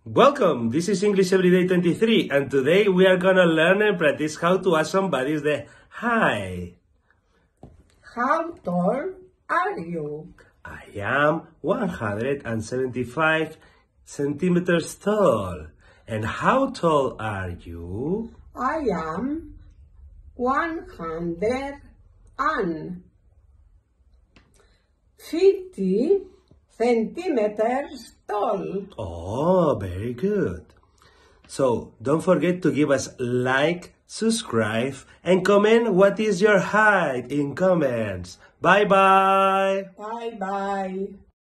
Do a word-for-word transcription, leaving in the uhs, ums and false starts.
Welcome, this is English Everyday twenty-three, and today we are gonna learn and practice how to ask somebody the hi. How tall are you? I am one hundred seventy-five centimeters tall. And how tall are you? I am one hundred fifty centimeters tall. Oh, very good. So, don't forget to give us like, subscribe, and comment what is your height in comments. Bye-bye. Bye bye.